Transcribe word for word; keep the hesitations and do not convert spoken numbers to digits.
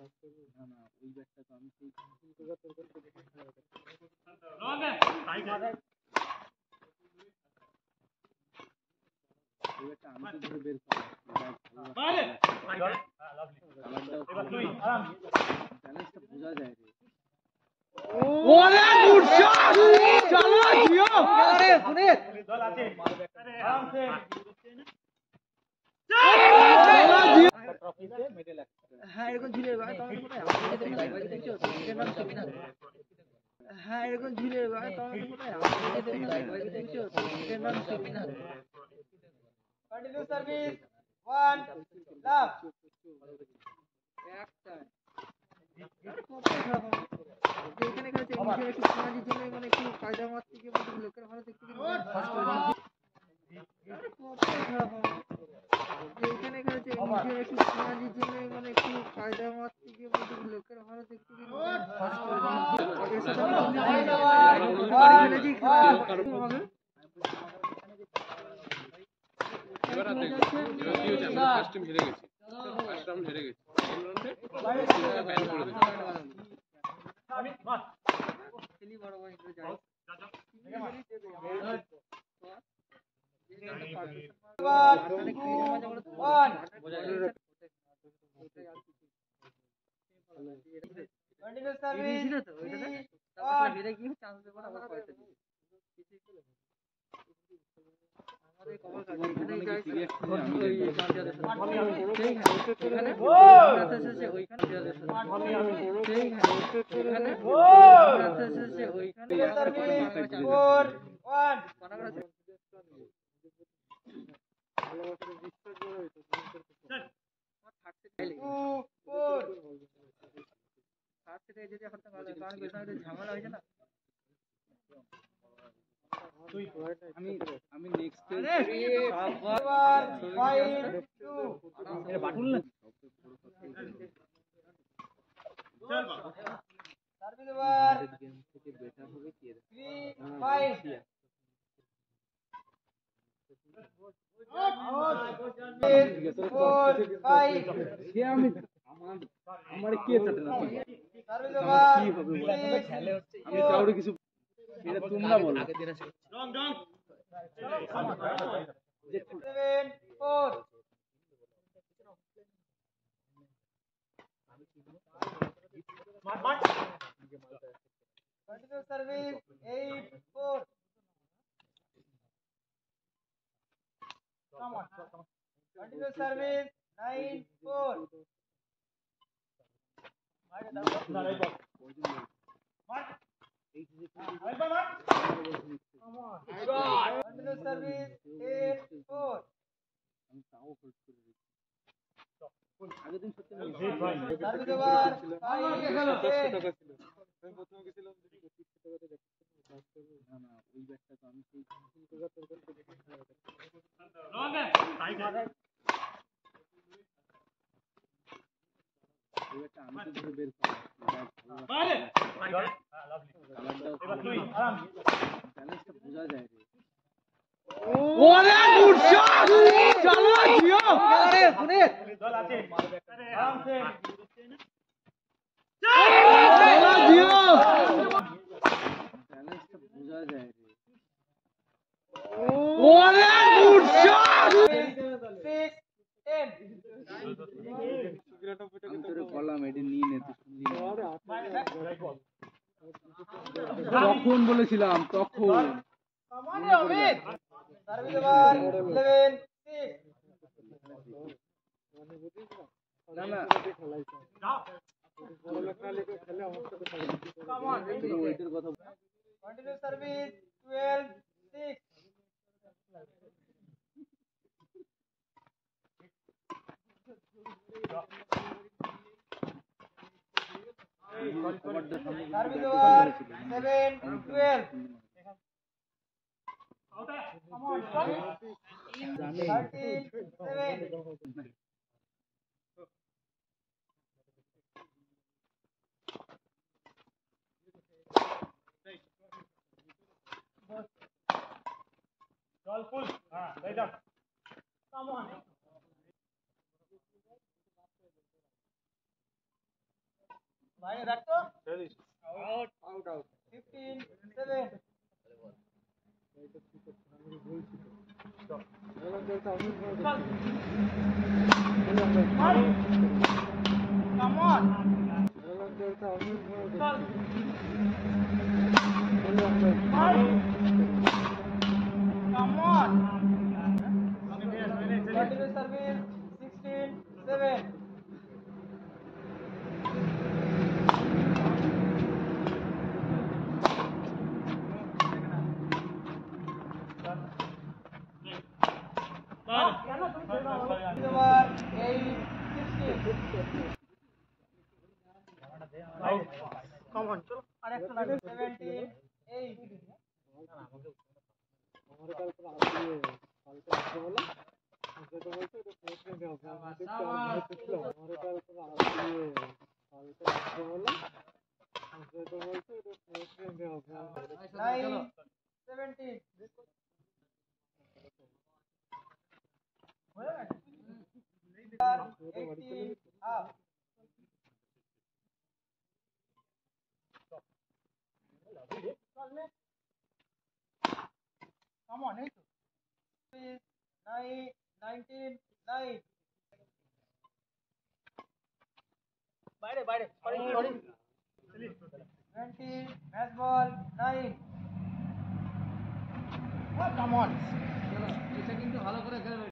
না না ওই ব্যাগটা তো আমি সেই ওই ব্যাগটা আমি তো ধরে বের ব্যালেন্সটা বোঝা যায় রে। ওরে গুড শট চলো জিও আরে সুনীল দল আছে আরামসে ট্রফিতে মেডেল একটা হ্যাঁ এরকম ঝুলে ভাই তোমার কোথায় আমাকে দেখতে ভাই দেখছো এর নাম ছবি না হ্যাঁ এরকম ঝুলে ভাই তোমার কোথায় আমাকে দেখতে ভাই দেখছো এর নাম ছবি না কন্টিনিউ সার্ভিস ওয়ান লাভ একটা যেখানে খেলেছে নিজের একটু সমাজের জন্য মানে একটু কায়দা মারতে গিয়ে মানে লোকের ভালো দেখতে গিয়ে যেখানে খেলেছে নিজের একটু সমাজের জন্য মানে একটু কায়দা মারতে গিয়ে মানে লোকের ভালো দেখতে গিয়ে এবার কি হচ্ছে আমরা ফার্স্ট টাইম হেরে গেছি ফার্স্ট রাউন্ড হেরে গেছি ব্যান করে দিল আমি বাস খেলি বড় বড় করে যাই কন্টিনিউ সার্ভিস তো ওইটাতে তারপর হেরে গিয়ে চান্স পেপার আবার পয়সা দিই আমাদের কভার কাজ এখানে গাইস আমি সেই এখানে আছে ওইখানে সেই এখানে আছে ওইখানে ফোর ওয়ান ভালোবাসার বিশ্বাস জড়ো হইতো আমার থাকতে চাইলে টু ফোর থাকতে চাই যদি এখন তো ভালো কারণ বেশি ঝামেলা হয়েছে না আমি আমি নেক্সট আবার ফাইভ টু এটা বাটুল না চল সার্ভিস ওভার গেম থেকে বেটার হবে কি থ্রি ফাইভ ফোর ফাইভ সে আমি আমার আমার কে চাটে না সার্ভিস ওভার কি হবে খেলে হচ্ছে আমি কাউরে কিছু এটা তোমরা বলো রং রং সেভেন ফোর মার মার continue service eight four come on continue service nine four মার দাও দাঁড়াই বল মার এই যে আই বাবা come on continue service eight four আমি তাও হোল্ড করে দিচ্ছি আগের দিন সত্যি সার্ভিস ওভার টাকা ছিল আমি প্রথমে গেছিলাম পঁচিশশো টাকাতে দেখতে না না ওই ব্যাগটা তো আমি সেই টাকা তোর কাছে আমি তো ধরে বের ব্যালেন্সটা বোঝা যায় রে ওরে গুড শট চলো জিও আরে সুনীল দল আছে আরামসে চলো জিও ব্যালেন্সটা বোঝা যায় রে ওরে গুড শট সিক্স টেন আমি তোরে বললাম এডি নিয়ে নে তুই শুনলি তখন বলেছিলাম তখন আমারে Amit service over eleven six মানে বুঝিস না না খেলাইছে যাও বড় লেখা লেখা খেলে আমার সাথে খেলা কাম অন ওইটার কথা continue service twelve six service over seven twelve come on thirteen seven ball full ha right up come on বাইরে দেখ তো out out out fifteen seven Come on. Come on. Continue service. Sixteen seven. Over eight sixteen. Come on, chalo. Arekta lagbe. Seventeen eight. हमारे कल पर आती है कल पर आते वाला मुझे तो बोलते तो सोच में भी होगा हमारे कल पर आती है कल पर आते वाला मुझे तो बोलते तो सोच में भी होगा nine seventeen eighteen half Come on, eight. Nine, nineteen, nine. Bide, bide. Sorry, sorry. Twenty, match ball, nine. Oh, come on.